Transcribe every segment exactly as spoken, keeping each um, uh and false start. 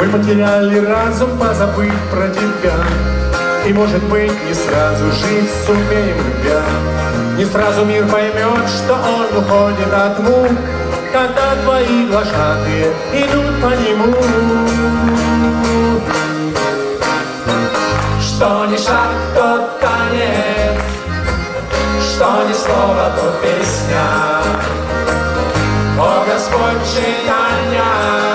Мы потеряли разум, позабыв про тебя. И, может быть, не сразу жить сумеем любя. Не сразу мир поймет, что он уходит от мук, когда твои глашатые идут по нему. Что ни шаг, тот танец, что ни слово, то песня. О, Господь, читания,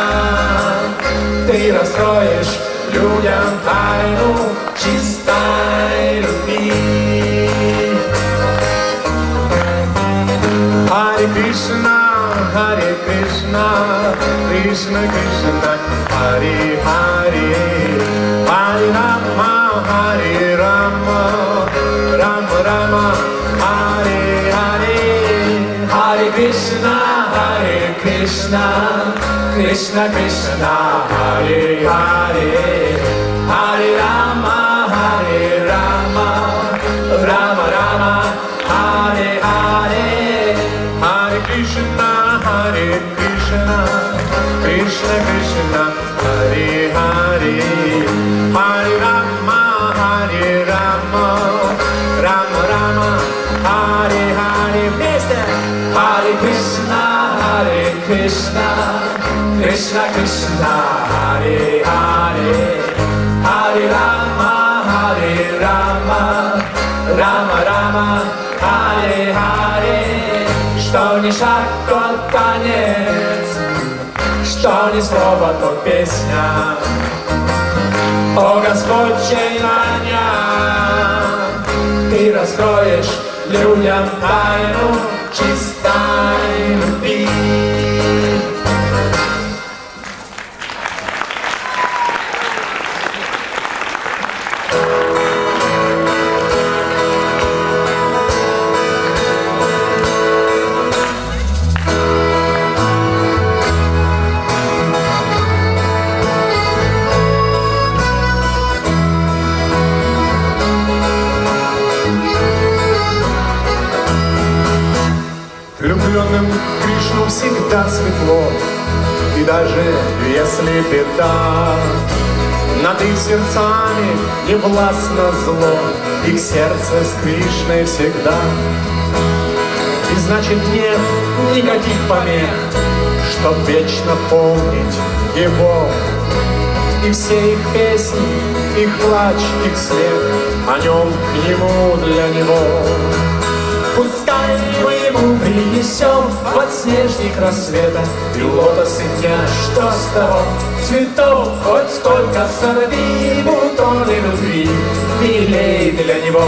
Ты раскроешь людям тайну чистой любви. Харе Кришна, Харе Кришна, Кришна Кришна, Харе Харе, Харе Рама, Харе Рама, Рама Рама, Харе Харе. Харе Кришна, Харе Кришна, Кришна Кришна, Харе Харе, Харе Рама, Харе Рама, Рама Рама, Харе Харе. Харе Кришна, Харе Кришна, Кришна Кришна, Харе Харе, Харе Рама, Харе Рама, Рама Рама, Харе Харе. Вместе! Харе Кришна, Харе Кришна, Кришна Кришна, Харе Харе, Харе Рама, Харе Рама, Рама Рама, Харе Харе. Что ни шаг, то танец, что ни слово, то песня. О, Господь, чаяние, Ты раскроешь людям тайну чистой любви. Влюбленным в Кришну всегда светло, и даже если беда, над их сердцами не властно зло, их сердце с Кришной всегда. И значит нет никаких помех, чтоб вечно помнить Его. И все их песни, их плач, их смех, о Нем, к Нему, для Него. Пускай мы Ему принесем подснежник рассвета и лотосы дня, что с того цветов, хоть сколько сорви, бутоны любви, милей для Него.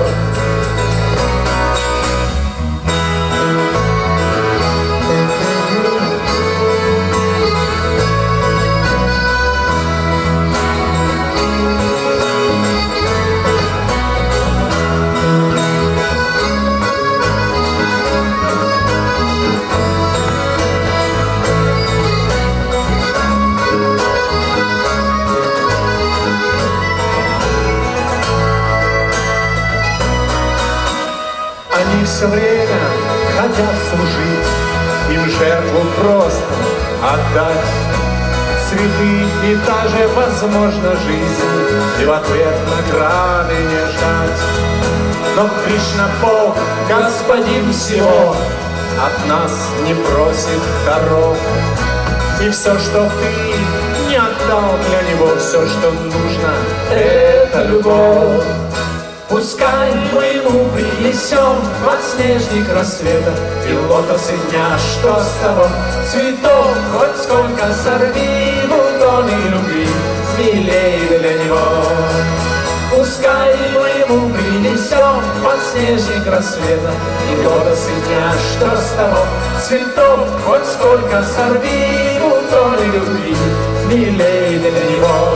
Они все время хотят служить, им жертву просто отдать. Цветы и та же, возможно, жизнь, и в ответ награды не ждать. Но Кришна Бог, Господин всего, от нас не просит даров. И все, что ты не отдал для Него, все, что нужно, это любовь. Пускай мы Ему принесем подснежник рассвета и лотосы дня, что с того цветов, хоть сколько сорви, бутоны любви, смелей для Него. Пускай мы Ему принесем подснежник рассвета и лотосы дня, что с того цветов, хоть сколько сорви, бутоны любви, смелей для Него.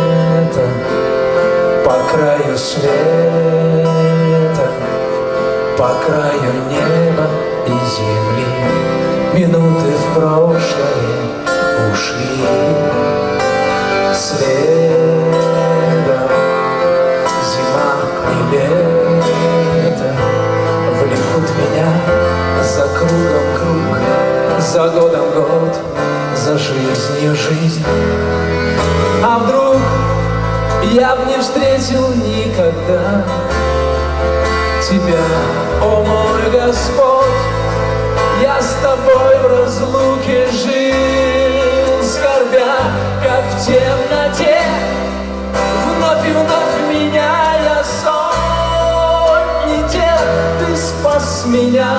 Где-то по краю света по краю неба и земли. Минуты в прошлое ушли следом. Зима и лето влекут меня за кругом круг, за годом год, за жизнью жизнь. А вдруг я б не встретил никогда тебя, о мой Господь? Я с тобой в разлуке жил, скорбя, как в темноте, вновь и вновь меняя сотни тел, ты спас меня.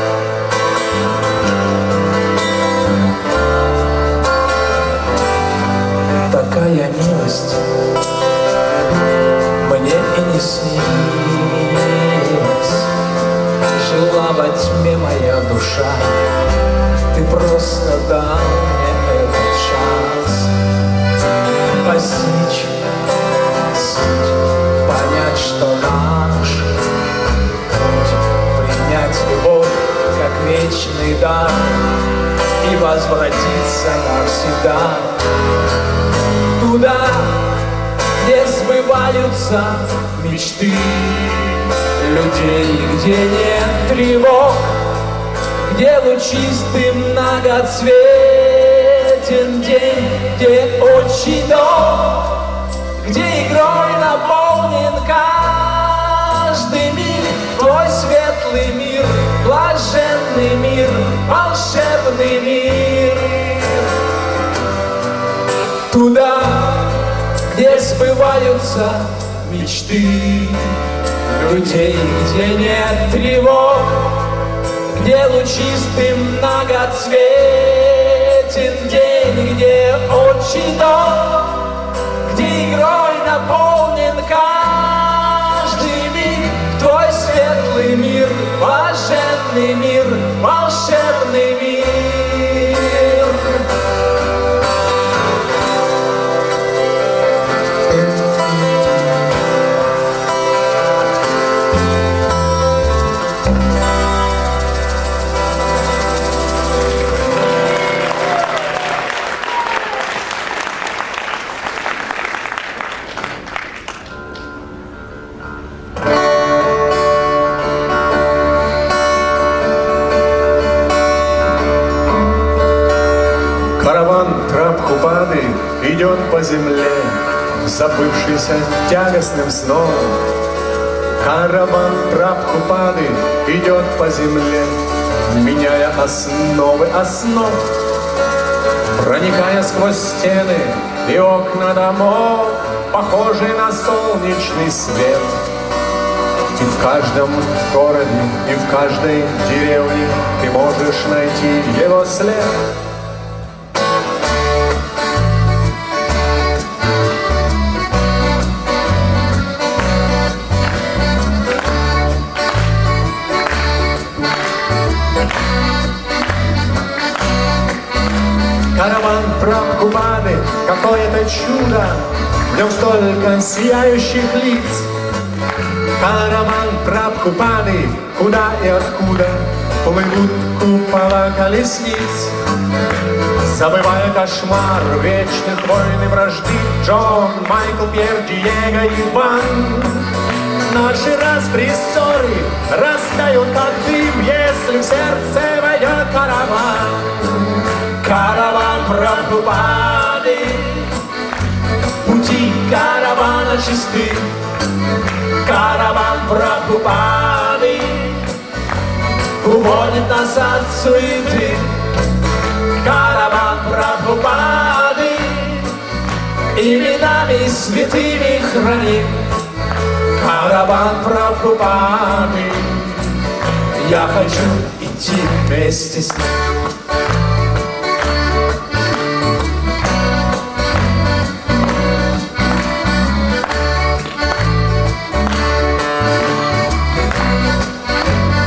Такая милость мне и не снилась. Жила во тьме моя душа, ты просто дал мне этот шанс постичь суть, понять, что наш путь, принять любовь как вечный дар и возвратиться навсегда туда, где сбываются мечты людей, где нет тревог, где лучистый многоцветен день, где отчий дом, где игрой наполнен каждый миг, твой светлый мир, блаженный мир, волшебный мир. Туда, где сбываются мечты людей, где нет тревог, где лучистый многоцветен день, где отчий дом, где игрой наполнен каждый миг, твой светлый мир, блаженный мир, волшебный мир. Прабхупады идет по земле, забывшийся тягостным сном. Караван Прабхупады идет по земле, меняя основы основ, проникая сквозь стены и окна домов, похожий на солнечный свет. И в каждом городе, и в каждой деревне ты можешь найти его след. Караван Прабхупады, какое-то чудо, в нем столько сияющих лиц. Караван Прабхупады, куда и откуда плывут купола колесниц. Забывая кошмар вечных войн и вражды, Джон, Майкл, Пьер, Диего, Иван. Наши распри, ссоры растают, как дым, если в сердце войдет караван. Караван Прабхупады, пути каравана чисты. Караван Прабхупады уводит нас от суеты. Караван Прабхупады именами святыми храним. Караван Прабхупады, я хочу идти вместе с ним.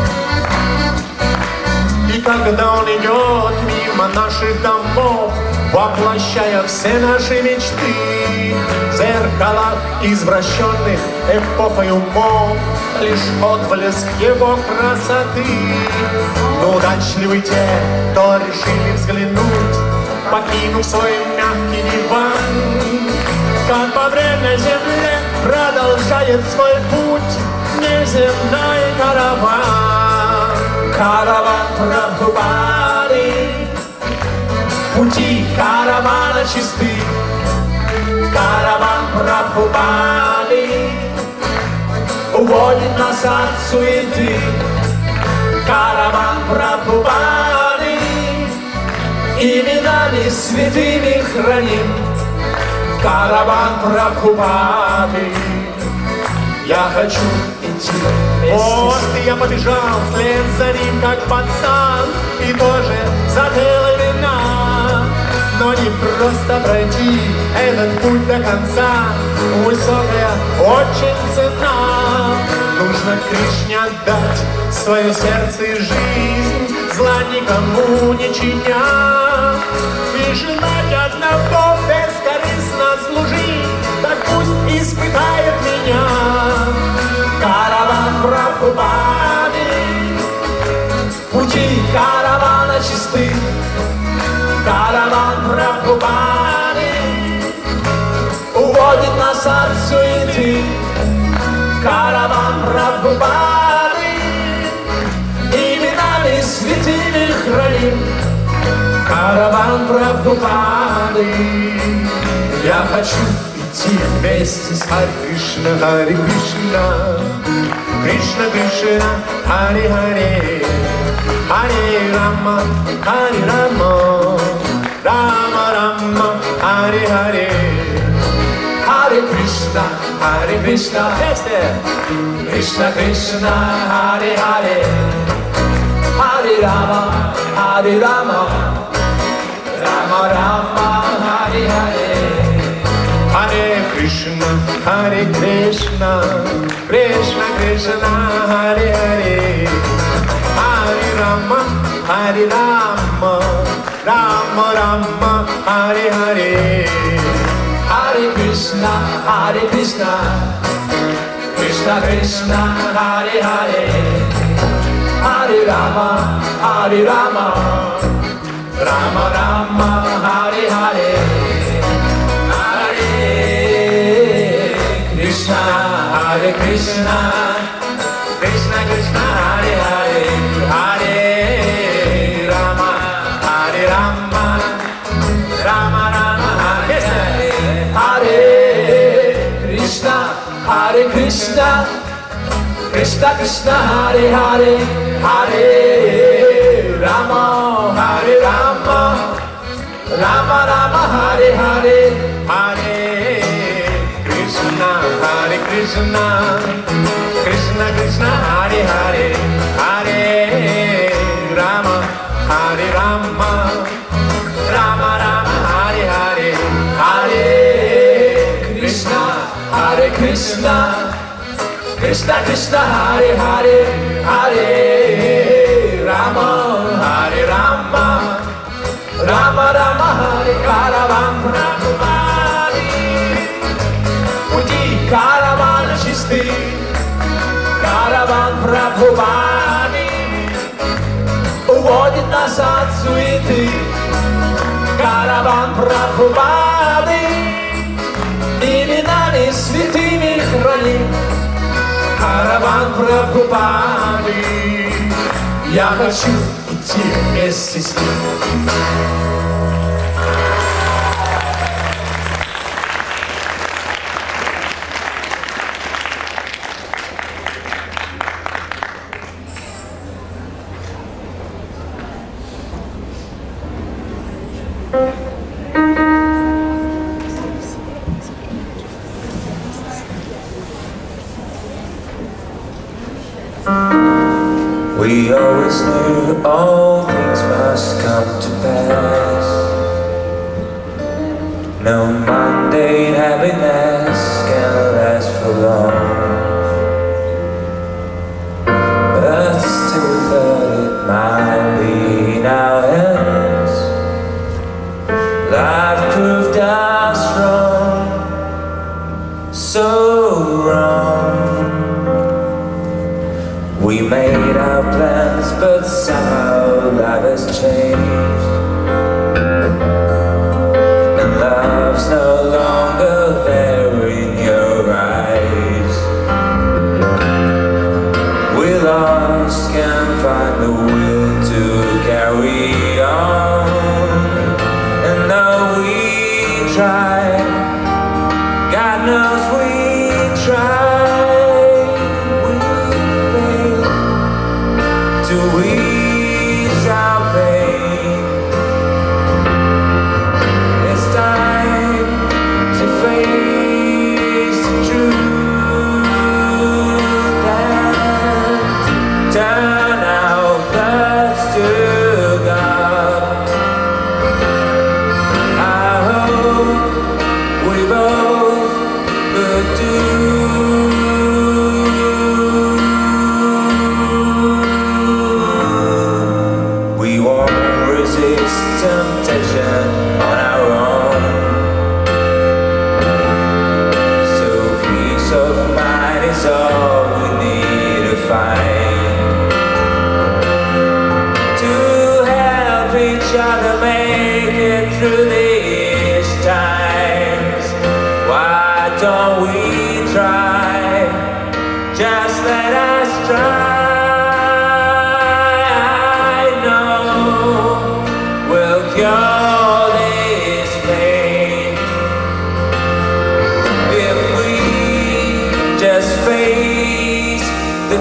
Когда он идет мимо наших домов, воплощая все наши мечты в зеркалах извращенных эпохой умов, лишь отблеск его красоты. Но удачливы те, кто решили взглянуть, покинув свой мягкий диван, как по время земле продолжает свой путь неземной караван. Караван Прабхупады, пути каравана чисты. Караван Прабхупады уводит нас от суеты. Караван Прабхупады именами святыми храним. Караван Прабхупады, я хочу идти вместе. Вот я побежал вслед за ним, как пацан, и тоже затеял вина. Но не просто пройти этот путь до конца, высокая очень цена. Нужно Кришне отдать свое сердце и жизнь, зла никому не чиня, и желать одного бескорыстно служить, так пусть испытает меня. Караван Прабхупады, пути каравана чисты. Караван Прабхупады уводит нас от суеты. Караван Прабхупады именами святыми храним. Караван Прабхупады, я хочу идти вместе с Харе Кришна, Харе Кришна, Кришна Кришна, Харе Харе, Харе Рама, Харе Рама, Рама Рама, Харе Харе. Харе Кришна, Харе Кришна, Кришна Кришна, Харе Харе, Харе Рама, Харе Рама, Рама Рама, Харе Харе. Харе Кришна, Харе Кришна, Кришна Кришна, Харе Харе, Харе Рама, Харе Рама, Рама Рама, Харе Харе. Харе Кришна, Харе Кришна, Кришна Кришна, Харе Харе, Харе Рама, Харе Рама, Рама Рама, Харе Харе. Krishna, Hare Krishna, Krishna Krishna, Hare Hare, Hare Rama, Hare Rama, Rama Rama, Hare Hare, Hare Krishna, Hare Krishna, Krishna Krishna, Hare Hare, Hare Rama, Hare Rama, Rama Rama, Hare Hare, Hare Krishna, Hare Krishna, Krishna Krishna, Hare Hare, Hare Rama, Hare Rama, Rama Rama, Hare Hare, Hare Krishna, Hare Krishna, Krishna Krishna, Hare Hare, Hare Rama, Hare Rama, Rama Rama, Hare. Караван Прабхупады, пути каравана чисты. Караван Прабхупады уводит нас от суеты. Караван Прабхупады именами святыми храним. Караван Прабхупады, я хочу идти вместе с ним. We always knew all things must come to pass. No mundane happiness can last for long, but still we thought it might be in our hands. vision on our own. So peace of mind is all we need to find, to help each other make it through these times. Why don't we try? Just let us try. I know we'll cure this pain if we just face the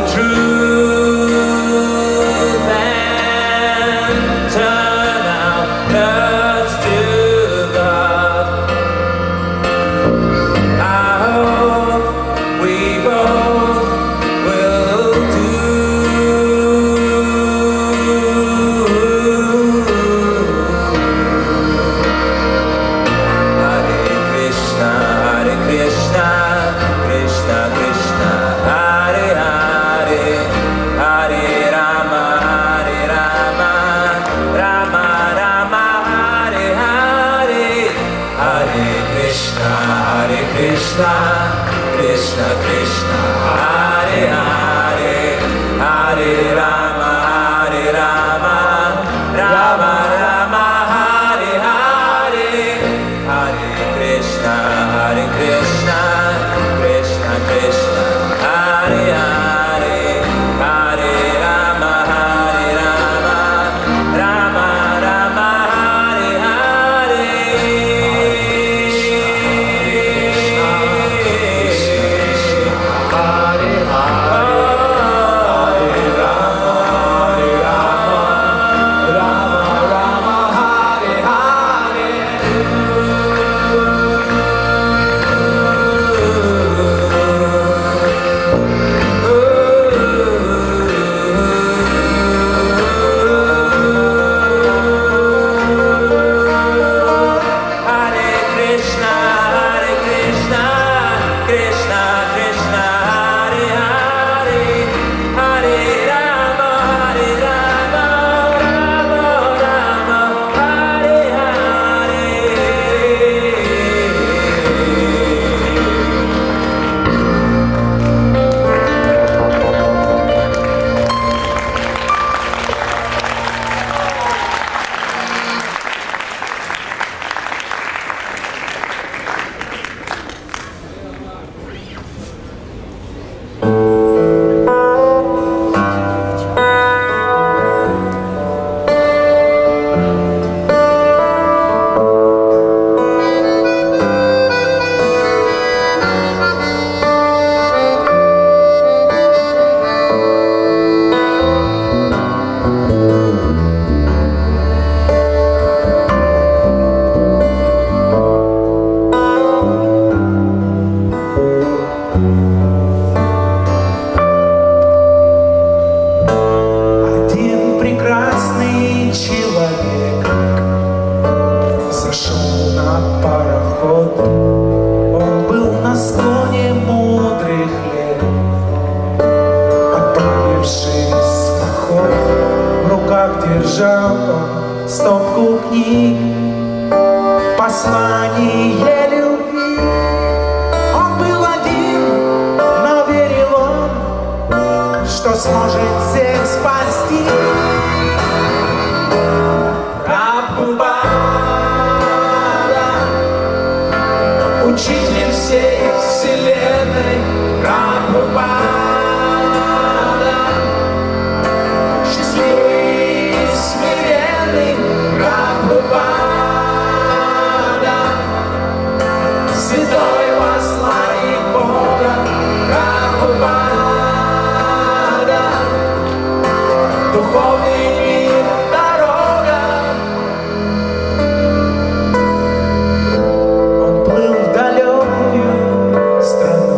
truth and turn our hearts to God. I hope we both will do. Hare Krishna, Hare Krishna, Krishna Krishna, Hare Hare, Hare Rama, Hare Rama, Rama Rama, Hare Hare, Hare Krishna, Hare Krishna, Krishna Krishna, Hare Hare, Hare Rama, Hare Rama, Rama Rama, Hare Hare, Hare Krishna, Hare Krishna, Krishna Krishna, Hare Hare, Hare Rama, Hare Rama, Rama Rama, Hare Hare. Hare Krishna, Hare Krishna, Krishna Krishna, Hare Hare, Hare Rama, Hare Rama, Rama Rama, Hare Hare. Один прекрасный человек зашел на пароход. Он был на склоне мудрых лет, отправившись в поход. В руках держал он стопку книг, послание любви. Он был один, но верил он, что сможет всех спасти. Прабхупада, учитель всей вселенной. Прабхупада, счастливый и смиренный. Прабхупада, святой посланник Бога. Прабхупада, духовный мир, дорога. Он плыл в далекую страну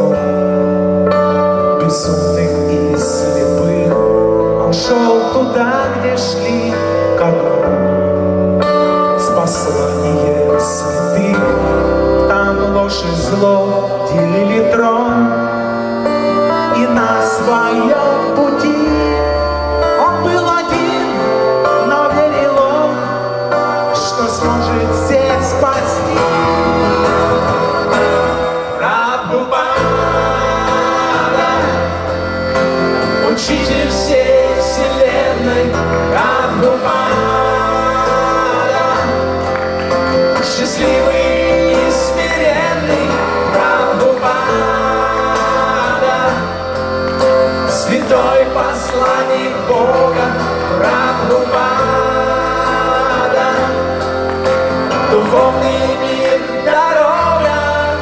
безумных и слепых. Он шел туда, где шли ко дну, с посланием святых. Там ложь и зло делили трон, и на своем пути он был один, но верил он, что сможет может всех спасти. Прабхупада, учитель всей вселенной. Прабхупада, счастливый и смиренный. Прабхупада, святой посланник Бога. Прабхупада, духовный мир, дорога.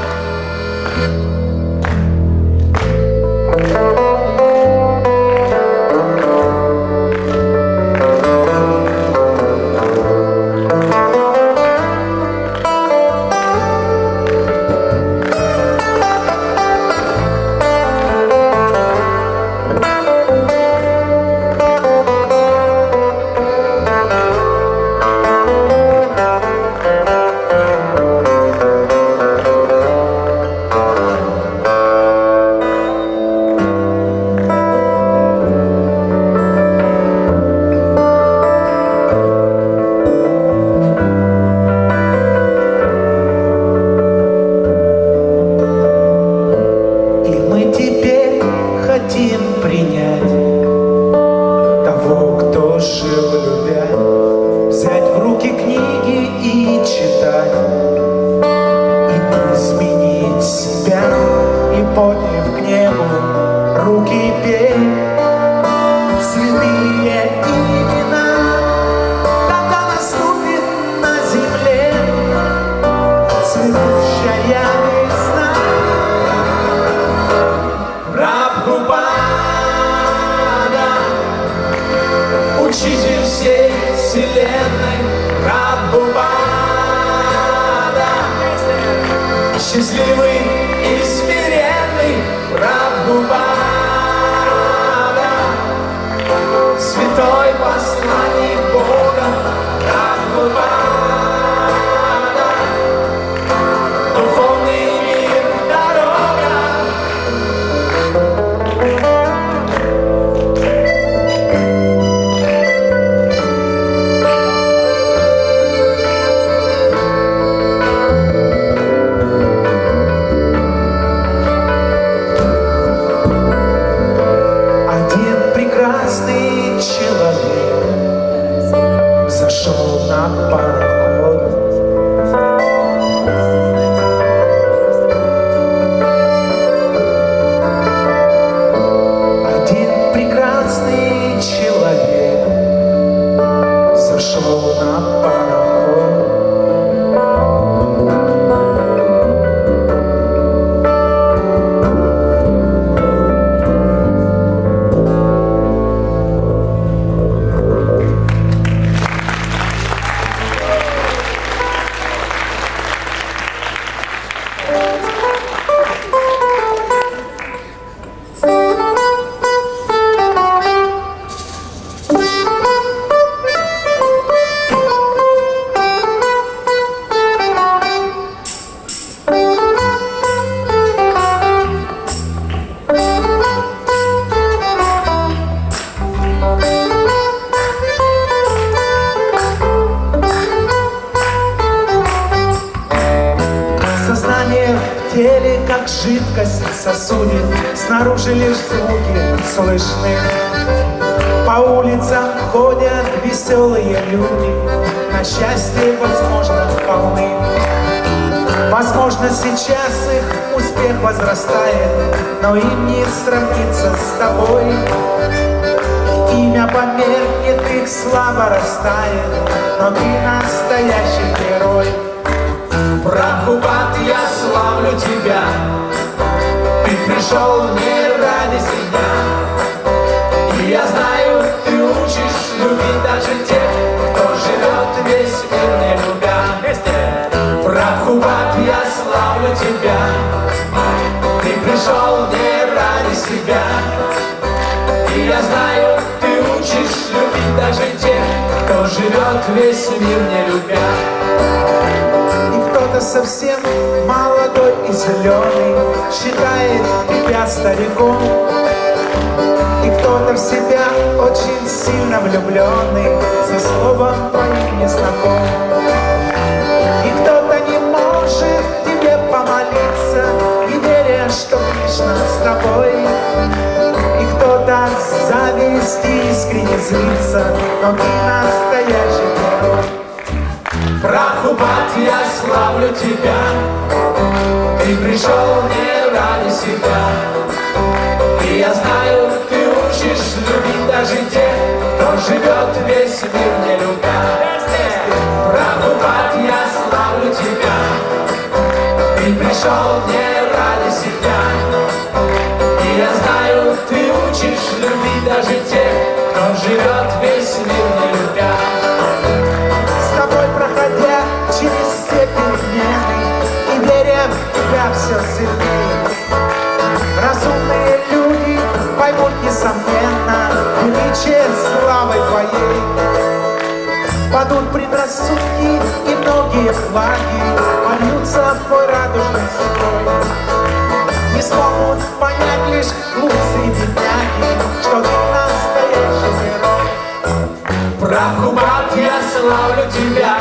Счастливый и смиренный. Прабхупада, святой посланник Бога. Прабхупада, духовный мир, дорога. Как жидкость в сосуде, снаружи лишь звуки слышны. По улицам ходят веселые люди, на счастье, возможно, полны. Возможно, сейчас их успех возрастает, но им не сравнится с тобой. Имя померкнет, их слава растает, но ты настоящий герой. Прабхупад, я славлю тебя, ты пришел не ради себя. И я знаю, ты учишь любить даже тех, кто живет весь мир не любя. Прабхупад, я славлю тебя, ты пришел не ради себя. И я знаю, ты учишь любить даже тех, кто живет весь мир не любя. Кто-то совсем молодой и зеленый считает тебя стариком, и кто-то в себя очень сильно влюбленный со словом твоим не знаком. Прости, искренне злиться, но ты настоящий герой. Прабхупад, я славлю тебя, ты пришел не ради себя. И я знаю, ты учишь любить даже тех, кто живет весь мир не любя. Прабхупад, я славлю тебя, ты пришел не ради себя. И я знаю, ты учишь любить даже тех, кто живет весь мир не любя. С тобой проходя через все перемены и веря в тебя все сильнее, разумные люди поймут несомненно величие славы твоей. Падут предрассудки и многие флаги польются в твой радужный строй. Не смогут понять лишь глупые бедняки, что ты настоящий герой. Прабхупад, я славлю тебя,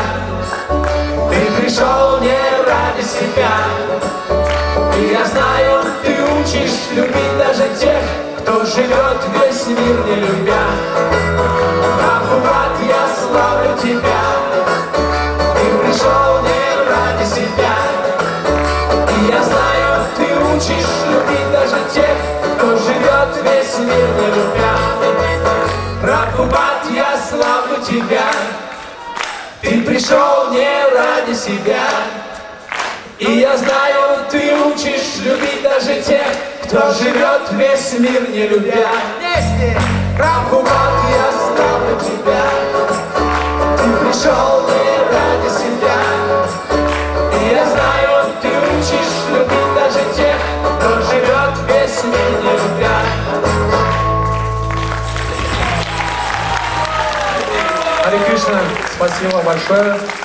ты пришел не ради себя. И я знаю, ты учишь любить даже тех, кто живет весь мир не любя. Прабхупад, я славлю тебя, ты пришел не ради себя. И я знаю, ты учишь любить даже тех, кто живет весь мир не любя. Прабхупад, я славлю тебя, ты пришел не ради себя. И я знаю, ты учишь любить даже тех, кто живет весь мир не любя. Вместе! Прабхупад, я славлю тебя, ты пришел не ради себя. И я знаю, ты учишь любить даже тех, кто живет весь мир не любя. Харе Кришна, спасибо большое.